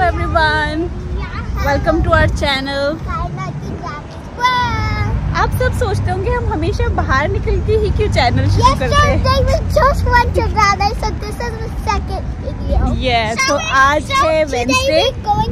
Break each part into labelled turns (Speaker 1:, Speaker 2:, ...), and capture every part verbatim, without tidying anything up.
Speaker 1: everyone, welcome to our channel। आप सब सोचते होंगे हम हमेशा बाहर निकल के ही क्यों चैनल शुरू करते हैं। yes, तो आज है वेंसडे,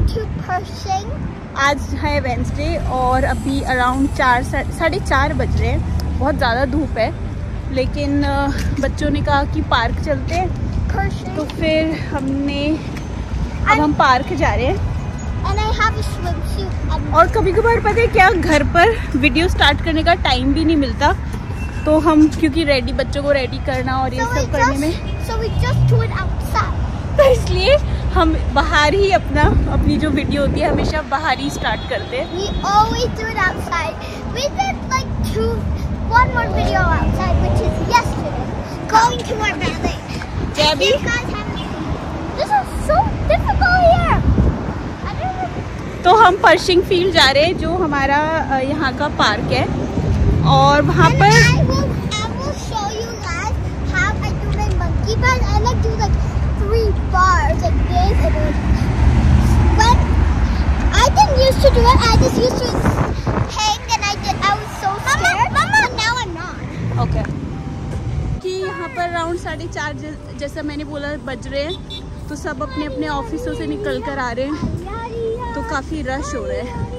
Speaker 1: आज है वेंसडे और अभी अराउंड चार साढ़े चार बज रहे हैं। बहुत ज़्यादा धूप है, लेकिन बच्चों ने कहा कि पार्क चलते हैं, तो फिर हमने अब हम पार्क जा रहे हैं।
Speaker 2: And I have a swimsuit and
Speaker 1: और कभी कभार पता है क्या, घर पर वीडियो स्टार्ट करने का टाइम भी नहीं मिलता, तो हम क्योंकि रेडी बच्चों को रेडी करना और ये
Speaker 2: so
Speaker 1: सब करने
Speaker 2: just,
Speaker 1: में
Speaker 2: so we just do it outside.
Speaker 1: तो इसलिए हम बाहर ही अपना अपनी जो वीडियो होती है हमेशा बाहर ही स्टार्ट करते हैं।
Speaker 2: We always do it outside. We did like two, one more video outside, which is yesterday, going to our ballet.
Speaker 1: Jabby,
Speaker 2: You guys haven't. This is so difficult here.
Speaker 1: तो हम Pershing field जा रहे हैं, जो हमारा यहाँ का park है, और वहाँ पर
Speaker 2: I will, I will show you guys how I do my monkey bars. I like do like three bars like this, and then when I didn't used to do it, I just used to hang, and I did. I was so scared. Mama, Mama, now I'm not.
Speaker 1: Okay okay. कि यहाँ पर around साढ़े चार जैसा मैंने बोला बज रहे हैं, तो सब अपने अपने ऑफिसों से निकल कर आ रहे हैं, तो काफी रश हो रहा है।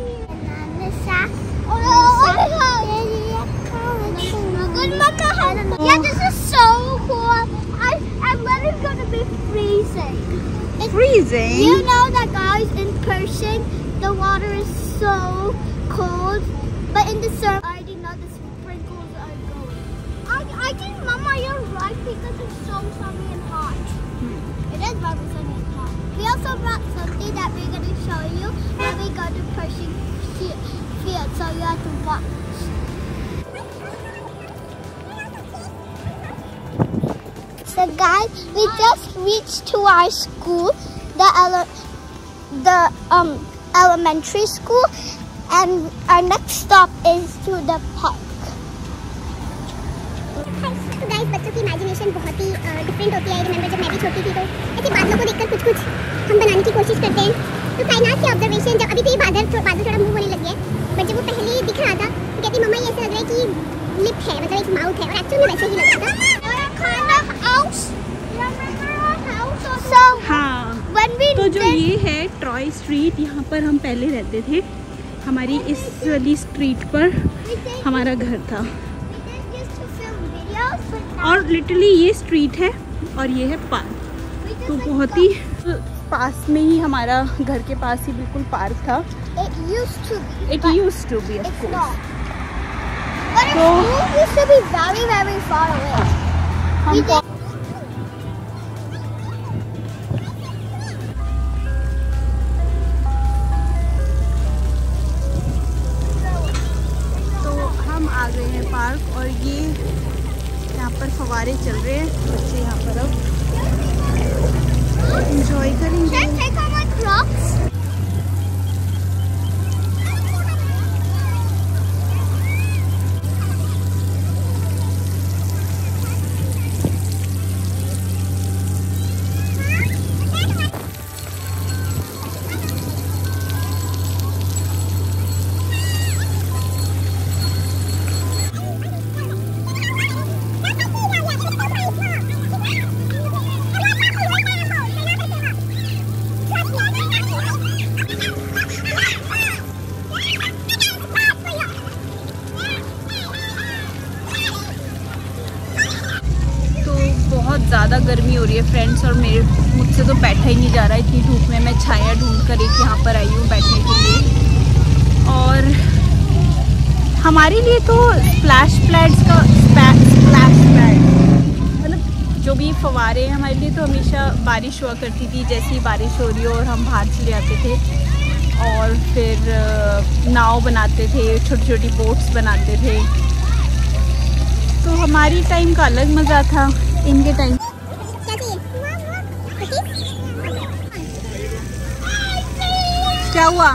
Speaker 2: Yeah, this is so cool. I, I'm literally gonna be freezing. It's,
Speaker 1: Freezing?
Speaker 2: You know that, guys, in Pershing, the water is so cold, but in the surf, I already know the sprinkles are going. I, I think, Mama, you're right, because it's so sunny and hot. It is very sunny and hot. We also brought something that we're going to show you when we go to Pershing Field, so you have to watch. So guys, we just reached to our school, the ele the um elementary school, and our next stop is to the park. तो guys, बच्चों की imagination बहुत ही different होती है। Remember जब मैं भी छोटी थी तो ऐसे बादलों को देखकर कुछ कुछ हम बनाने की कोशिश करते हैं। तो कायनात की ऑब्जर्वेशन, जब अभी तो ये बादल बादल थोड़ा मूव होने लग गया, बट जब वो पहले दिख रहा था तो कहती मम्मा ये ऐसा लग रहा है कि लिप है, मतलब एक माउथ है, और एक्चुअली में वैसे ही लग रहा था।
Speaker 1: हाँ, तो जो ये है ट्रॉय स्ट्रीट, यहाँ पर हम पहले रहते थे। हमारी इस वाली स्ट्रीट पर हमारा घर था, और लिटरली ये स्ट्रीट है और ये है पार्क, तो बहुत ही पास में ही हमारा घर के पास ही बिल्कुल पार्क था।
Speaker 2: It used to be.
Speaker 1: It used to be, of
Speaker 2: It's
Speaker 1: course.
Speaker 2: not. But
Speaker 1: So,
Speaker 2: it used to be very, very far away. We
Speaker 1: हम
Speaker 2: did.
Speaker 1: तो हम आ गए हैं पार्क, और ये यहाँ पर फव्वारे चल रहे हैं, बच्चे यहाँ पर अब एंजॉय करेंगे।
Speaker 2: Can I take off my Crocs?
Speaker 1: बहुत ज़्यादा गर्मी हो रही है फ्रेंड्स, और मेरे मुझसे तो बैठा ही नहीं जा रहा है इतनी धूप में। मैं छाया ढूंढ कर एक यहाँ पर आई हूँ बैठने के लिए, और हमारे लिए तो स्प्लैश पैड्स का स्प्लैश पैड मतलब जो भी फव्वारे हैं, हमारे लिए तो हमेशा बारिश हुआ करती थी। जैसे ही बारिश हो रही हो और हम बाहर चले आते थे, और फिर नाव बनाते थे, छोटी छोटी बोट्स बनाते थे, तो हमारी टाइम का अलग मज़ा था। इनके टाइम क्या हुआ?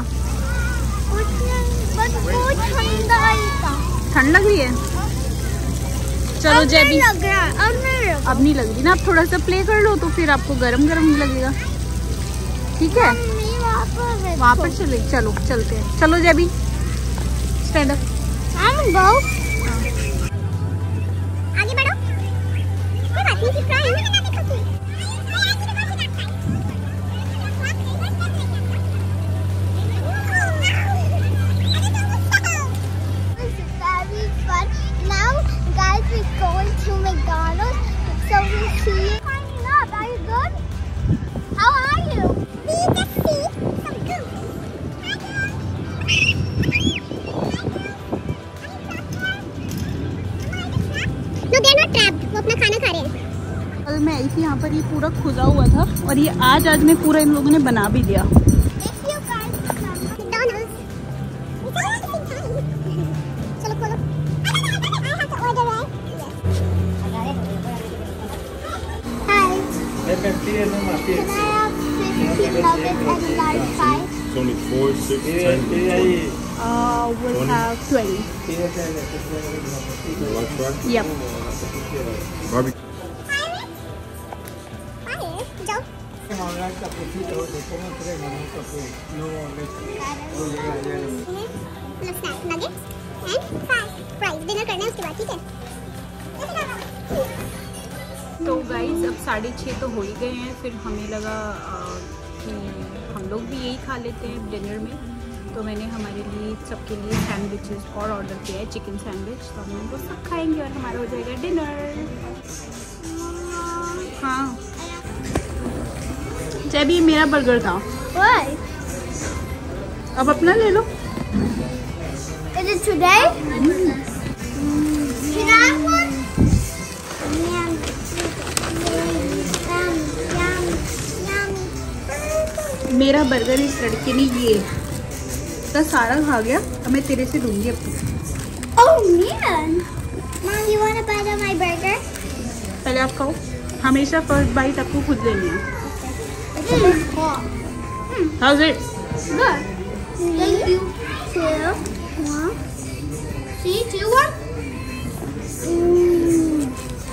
Speaker 1: ठंड लग रही है? चलो जैबी, अब नहीं लग रही ना, अब थोड़ा सा प्ले कर लो तो फिर आपको गरम गरम लगेगा, ठीक है? वहाँ पर चले, चलो चलते हैं। चलो जेबी, स्टैंड अप।
Speaker 2: I'm go. आगे बढ़ो। कोई बात नहीं, try है। This is very fun. Now, guys, we're going to McDonald's. So we see you. Signing up. Are you good? How are you? We just see some food. No, they're not trapped. वो अपना खाना खा रहे हैं।
Speaker 1: कल मैं आई थी यहाँ पर, ये पूरा खुदा हुआ था और ये आज आज में पूरा इन लोगों ने बना भी दिया।
Speaker 2: चलो खोलो। Hi. Can I have fifteen nuggets and large fries?
Speaker 3: It's only four, six, ten.
Speaker 1: Uh, we'll have twenty.
Speaker 3: Large fry?
Speaker 1: Yep.
Speaker 3: Barbecue.
Speaker 2: Plus nuggets and fries. Fries. Dinner करना है उसके बाद, ठीक है?
Speaker 1: तो गाइज अब साढ़े छः तो हो ही गए हैं, फिर हमें लगा आ, कि हम लोग भी यही खा लेते हैं डिनर में। तो मैंने हमारे लिए सबके लिए सैंडविचेस और ऑर्डर किया है, चिकन सैंडविच। तो हम वो सब खाएंगे और हमारा हो जाएगा डिनर। हाँ जब ये मेरा बर्गर था।
Speaker 2: Why?
Speaker 1: अब अपना ले लो।
Speaker 2: Is it today? Mm. Can I have one? Yum. Yum. Yum. Yum.
Speaker 1: मेरा बर्गर इस लड़के ने ये तो सारा खा गया। अब मैं तेरे से लूंगी अपना।
Speaker 2: Oh man! Mom, you want a bite of my burger?
Speaker 1: पहले आप खाओ, हमेशा फर्स्ट बाइट आपको खुद लेनी है।
Speaker 2: It's a bit hot.
Speaker 1: How's it?
Speaker 2: Good. Thank you. Two. One. See, two, one. Mm.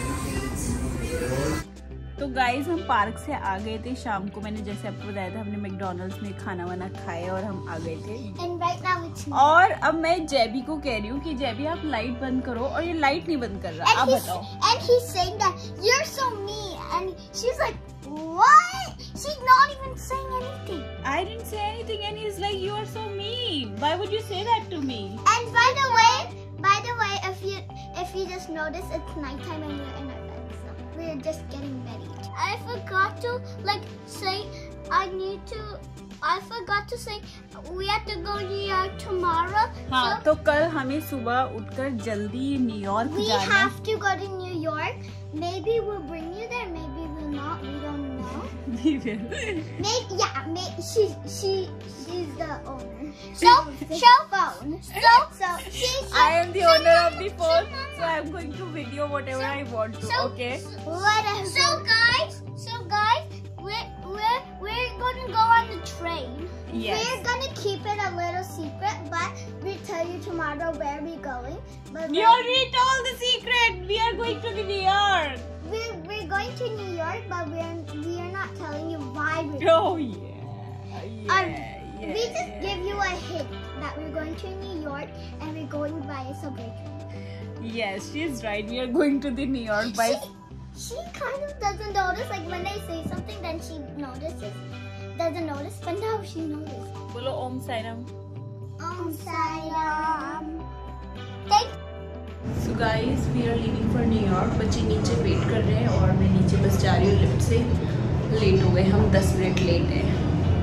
Speaker 1: तो गाइज हम पार्क से आ गए थे शाम को। मैंने जैसे आपको बताया था, हमने मैकडोनल्ड्स में खाना वाना खाया और हम आ गए थे।
Speaker 2: And right now it's me.
Speaker 1: और अब मैं जेबी को कह रही हूँ कि जेबी आप लाइट बंद करो, और ये लाइट नहीं बंद कर रहा। आप
Speaker 2: And he's,
Speaker 1: बताओ।
Speaker 2: and he's saying that you're so mean, and she's like, what? She's not even saying anything.
Speaker 1: I didn't say anything and he's like, you are so mean. Why would you say that to me?
Speaker 2: And by the way, by the way, if you if you just notice, it's nighttime and we're in our bed, so we're just getting ready. I forgot to like say I need to. I forgot to say we have to go to New York tomorrow.
Speaker 1: हाँ,
Speaker 2: so
Speaker 1: तो कल हमें सुबह उठकर जल्दी New York
Speaker 2: we
Speaker 1: जाना है।
Speaker 2: have to go to New York. Maybe we'll bring you there. Maybe we'll not. We don't know. Maybe yeah. Maybe she she she's the owner. So show phone. So so she's.
Speaker 1: I am the owner of the phone, so I am going to video whatever I want to.
Speaker 2: So,
Speaker 1: Okay.
Speaker 2: Whatever. So guys, so guys, we're we're we're gonna go on the train.
Speaker 1: Yes.
Speaker 2: We're gonna keep it a little secret, but we'll tell you tomorrow where we're going. But
Speaker 1: You already told the secret. We are going to New York.
Speaker 2: we're we're going to New York, but we're we are not telling you why we're.
Speaker 1: Oh yeah. Yeah.
Speaker 2: Um,
Speaker 1: yeah.
Speaker 2: We just give you a hint that we're going to New York and we're going by a subway train.
Speaker 1: Yes, she's right. We are going to the New York by.
Speaker 2: She, she kind of doesn't notice. Like when they say something, then she notices. Doesn't notice, but now she notices.
Speaker 1: बोलो Om Sairam.
Speaker 2: Om Sairam. Thank.
Speaker 1: So guys, we are leaving for New York. बच्चे नीचे wait कर रहे हैं और मैं नीचे बस जा रही हूँ लिफ्ट से। लेट हो गए हम, दस मिनट लेट हैं।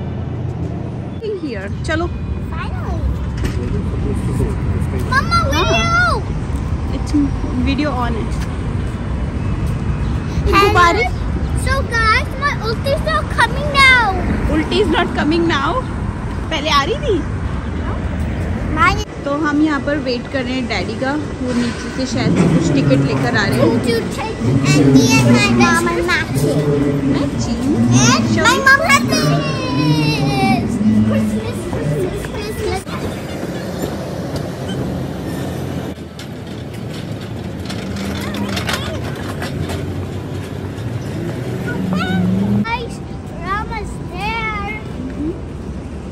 Speaker 1: Here, चलो।
Speaker 2: Finally. Mama, where are you?
Speaker 1: It's video on it.
Speaker 2: Hello.
Speaker 1: बारिश?
Speaker 2: So guys, my ulti is not coming now.
Speaker 1: उल्टी is not coming now. पहले आ रही थी।
Speaker 2: Mine
Speaker 1: तो हम यहाँ पर वेट कर रहे हैं डैडी का। वो नीचे से शायद से कुछ टिकट लेकर आ रहे हैं।
Speaker 2: to take and me and my mom are matching. And
Speaker 1: Show
Speaker 2: my
Speaker 1: me.
Speaker 2: mom has this. Christmas, Christmas, Christmas. Guys, Rama's there.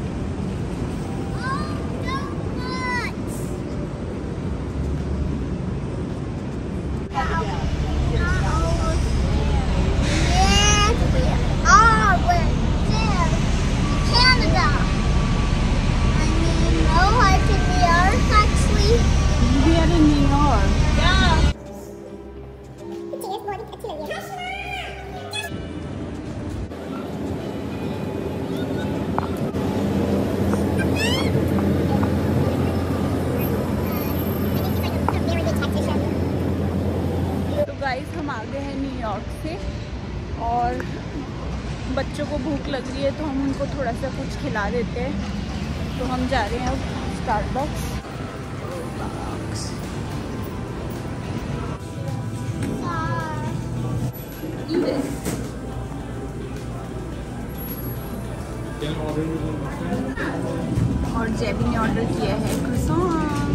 Speaker 1: बच्चों को भूख लग रही है तो हम उनको थोड़ा सा कुछ खिला देते हैं। तो हम जा रहे हैं अब स्टारबक्स। और जेबी ने ऑर्डर किया है croissant।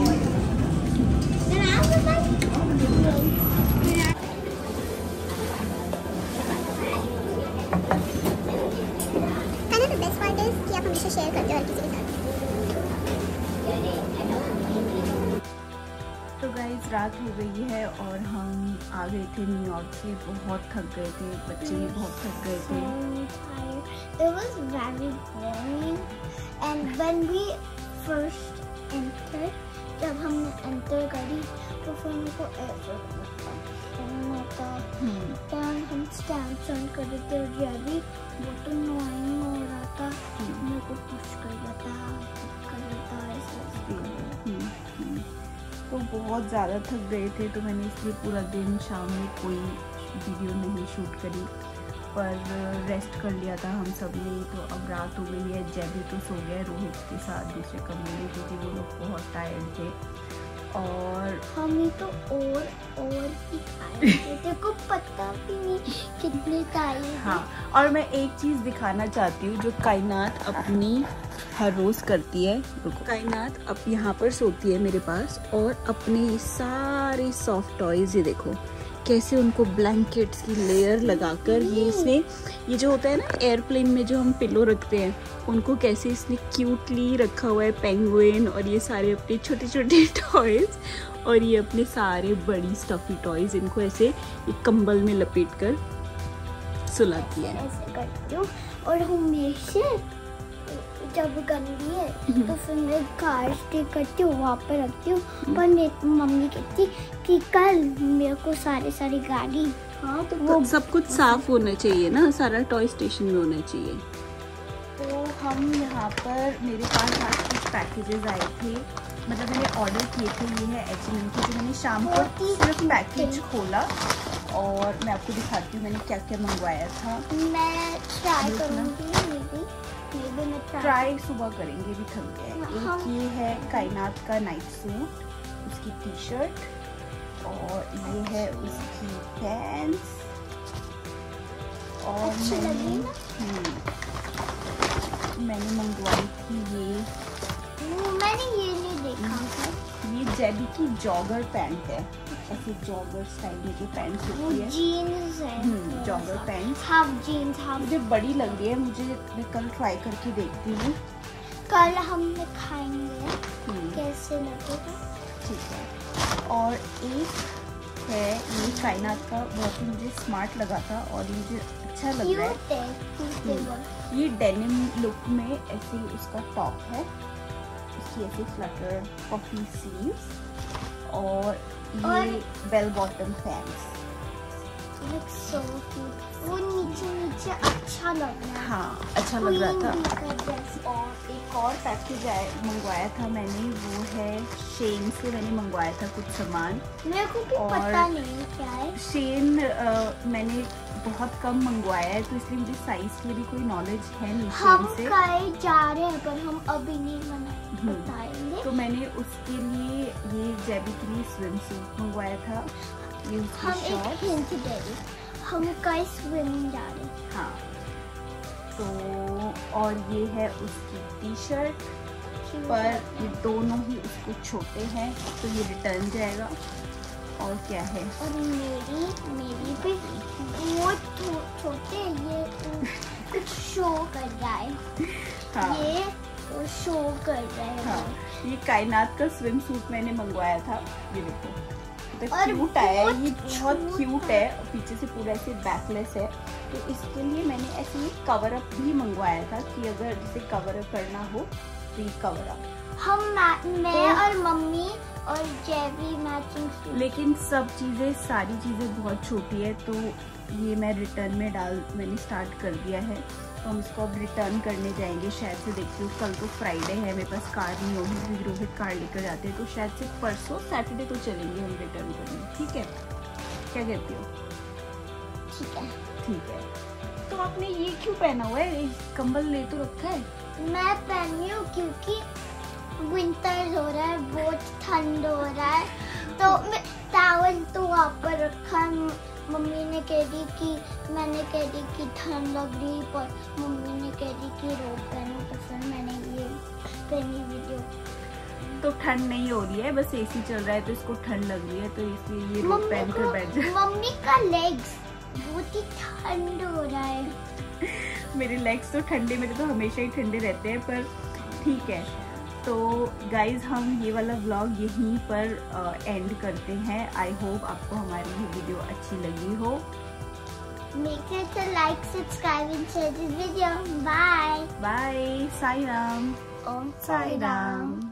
Speaker 2: कि आप हमेशा शेयर करते हो हर किसी के साथ।
Speaker 1: तो गाइस रात हो गई है और हम आ गए थे न्यूयॉर्क से। बहुत थक गए थे, बच्चे भी बहुत थक गए थे।
Speaker 2: It was very boring and when we first entered, जब हमने एंटर करी तो फिर मेरे को ऐसा था पर हम स्टैंड स्टैंड कर रहे थे और जेबी वो तो नॉइंग हो रहा था, मेरे को पुश कर रहा था कर रहा था ऐसे।
Speaker 1: तो बहुत ज़्यादा थक गए थे तो मैंने इसलिए पूरा दिन शाम में कोई वीडियो नहीं शूट करी, पर रेस्ट कर लिया था हम सब ने। तो अब रात हो गई है, जेबी तो सो गया रोहित के साथ दूसरे कमरे में क्योंकि वो लोग बहुत टायर्ड थे। और
Speaker 2: हम ही तो और और ही टायर्ड थे, तेरे को पता भी नहीं कितने टायर्ड।
Speaker 1: हाँ, और मैं एक चीज़ दिखाना चाहती हूँ जो कायनात अपनी हर रोज़ करती है। रुको, कायनात अब यहाँ पर सोती है मेरे पास और अपने सारे सॉफ्ट टॉयज, ये देखो कैसे उनको ब्लैंकेट्स की लेयर लगाकर ये इसने, ये जो होता है ना एयरप्लेन में जो हम पिलो रखते हैं, उनको कैसे इसने क्यूटली रखा हुआ है पेंगुइन। और ये सारे अपने छोटे छोटे टॉयज और ये अपने सारे बड़ी स्टफी टॉयज, इनको ऐसे एक कंबल में लपेट कर सुलाती है।
Speaker 2: ऐसे करती हूँ और हमेशा जब गंदी है तो फिर मैं कार स्टे करती हूँ, वहाँ पर रखती हूँ। पर मेरी मम्मी कहती कि कल मेरे को सारे सारी गाड़ी, हाँ तो
Speaker 1: वो सब कुछ साफ होना चाहिए ना, सारा टॉय स्टेशन में होना चाहिए। तो हम यहाँ पर, मेरे पास आज कुछ पैकेजेस आए थे, मतलब मैंने ऑर्डर किए थे। ये है एच एन एम की, जो मैंने शाम को सिर्फ पैकेज खोला और मैं आपको दिखाती हूँ मैंने क्या क्या मंगवाया था।
Speaker 2: मैं ट्राई करूँगी,
Speaker 1: ट्राई सुबह करेंगे, भी थक गए। एक ये है कायनात का नाइट सूट, उसकी टी शर्ट, और ये है उसकी पैंट्स। और मैंने मैंने मंगवाई थी ये,
Speaker 2: मैंने ये नहीं देखा था,
Speaker 1: ये जेबी की जॉगर पैंट है, ऐसे जॉगर स्टाइल में जो पैंट्स होती है,
Speaker 2: जीन्स है,
Speaker 1: jogger pants,
Speaker 2: half jeans half.
Speaker 1: मुझे बड़ी लग रही है, मुझे मैं कल ट्राई करके देखती हूँ।
Speaker 2: कल हम खाएंगे कैसे लगेगा, ठीक है।
Speaker 1: और एक है ये कायनात का, बहुत ही मुझे स्मार्ट लगा था और ये मुझे अच्छा लग रहा है। ये डेनिम लुक में ऐसे उसका टॉप है, इसकी ऐसे फ्लटर पफी स्लीव्स, और ये बेल बॉटम पैंट्स।
Speaker 2: so वो नीचे नीचे अच्छा लग रहा है।
Speaker 1: हाँ, अच्छा लग रहा था। और एक और पैकेज आया मंगवाया था मैंने, वो है शेन से मैंने मंगवाया था कुछ सामान।
Speaker 2: मेरे को भी पता नहीं क्या है।
Speaker 1: शेन आ, मैंने बहुत कम मंगवाया है तो इसलिए मुझे साइज की भी कोई नॉलेज है नहीं।
Speaker 2: हम
Speaker 1: शेन से
Speaker 2: कहीं जा रहे हैं पर हम अभी नहीं बताएंगे।
Speaker 1: तो मैंने उसके लिए ये जेबी के लिए स्विम सूट मंगवाया था। ये
Speaker 2: हम एक हिंट दे रहे, हम कहीं स्विमिंग जा रहे हैं।
Speaker 1: हाँ, तो और ये है उसकी टी शर्ट, पर ये दोनों ही उसको छोटे हैं तो ये रिटर्न जाएगा। और क्या है,
Speaker 2: और मेरी मेरी भी वो छोटे, ये कुछ शो कर रहा है। हाँ, ये वो शो कर रहा है।
Speaker 1: हाँ, ये कायनात का स्विम सूट मैंने मंगवाया था, ये देखो क्यूट आया है, ये बहुत क्यूट है, पीछे से पूरा ऐसे बैकलेस है। तो इसके लिए मैंने ऐसे ही कवर अप भी मंगवाया था कि अगर जिसे कवर अप करना हो तो ये कवर अप।
Speaker 2: हम मैं तो, और मम्मी और जेबी मैचिंग, लेकिन
Speaker 1: सब चीज़ें सारी चीज़ें बहुत छोटी है तो ये मैं रिटर्न में डाल मैंने स्टार्ट कर दिया है। तो हम इसको अब रिटर्न करने जाएंगे शायद से, देखती हूँ कल तो फ्राइडे है, मेरे पास कार नहीं होगी क्योंकि रोहित कार लेकर जाते हैं, तो शायद से परसों सैटरडे को चलेंगे हम रिटर्न करने। ठीक है, क्या कहती हो?
Speaker 2: ठीक है,
Speaker 1: ठीक है। तो आपने ये क्यों पहना हुआ है? कंबल ले तो रखा है।
Speaker 2: मैं पहनी हूँ क्योंकि विंटर हो रहा है, बहुत ठंड हो रहा है, तो मैं टॉवल तो वहाँ पर रखा है। मम्मी ने कह दी कि मैंने कह दी कि ठंड लग रही, पर मम्मी ने कह दी कि रोब पहनो, तो फिर मैंने ये पहनी वीडियो।
Speaker 1: तो ठंड नहीं हो रही है, बस एसी चल रहा है तो इसको ठंड लग रही है, तो इसलिए ये रोब पहन कर बैठ जाए।
Speaker 2: मम्मी का लेग्स बहुत ही ठंड हो रहा है।
Speaker 1: मेरे लेग्स तो ठंडे, मेरे तो हमेशा ही ठंडे रहते हैं, पर ठीक है। तो गाइज हम ये वाला व्लॉग यहीं पर एंड करते हैं। आई होप आपको हमारी ये वीडियो अच्छी लगी हो।
Speaker 2: Make sure to like, subscribe and share this video. Bye.
Speaker 1: Bye, Sai Ram.
Speaker 2: Om
Speaker 1: Sai Ram.